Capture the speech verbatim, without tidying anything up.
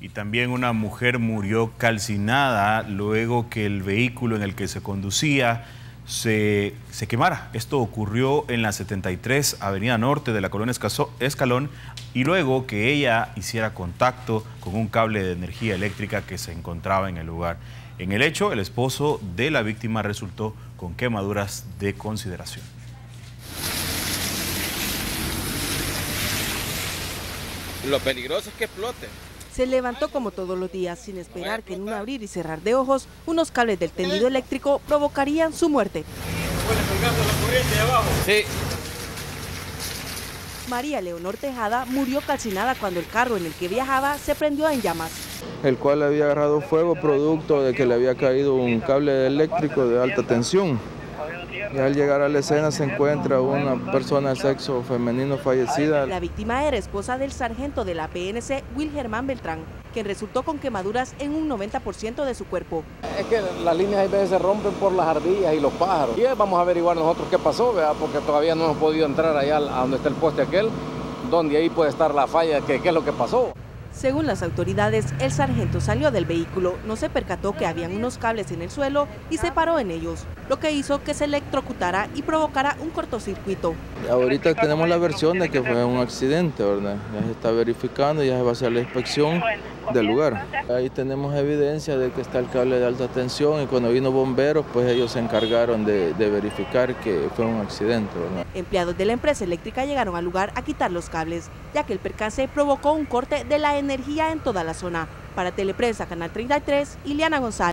Y también una mujer murió calcinada luego que el vehículo en el que se conducía se, se quemara. Esto ocurrió en la setenta y tres Avenida Norte de la colonia Escalón y luego que ella hiciera contacto con un cable de energía eléctrica que se encontraba en el lugar. En el hecho, el esposo de la víctima resultó con quemaduras de consideración. Lo peligroso es que explote. Se levantó como todos los días, sin esperar que en un abrir y cerrar de ojos, unos cables del tendido eléctrico provocarían su muerte. Sí. María Leonor Tejada murió calcinada cuando el carro en el que viajaba se prendió en llamas. El cual había agarrado fuego producto de que le había caído un cable eléctrico de alta tensión. Y al llegar a la escena se encuentra una persona de sexo femenino fallecida. La víctima era esposa del sargento de la P N C, Will Germán Beltrán, quien resultó con quemaduras en un noventa por ciento de su cuerpo. Es que las líneas a veces se rompen por las ardillas y los pájaros. Y vamos a averiguar nosotros qué pasó, ¿verdad? Porque todavía no hemos podido entrar allá a donde está el poste aquel, donde ahí puede estar la falla, que qué es lo que pasó. Según las autoridades, el sargento salió del vehículo, no se percató que habían unos cables en el suelo y se paró en ellos, lo que hizo que se electrocutara y provocara un cortocircuito. Ahorita tenemos la versión de que fue un accidente, ¿verdad? Ya se está verificando y ya se va a hacer la inspección del lugar. Ahí tenemos evidencia de que está el cable de alta tensión y cuando vino bomberos, pues ellos se encargaron de, de verificar que fue un accidente, ¿verdad? Empleados de la empresa eléctrica llegaron al lugar a quitar los cables, ya que el percance provocó un corte de la energía en toda la zona. Para Teleprensa, Canal treinta y tres, Ileana González.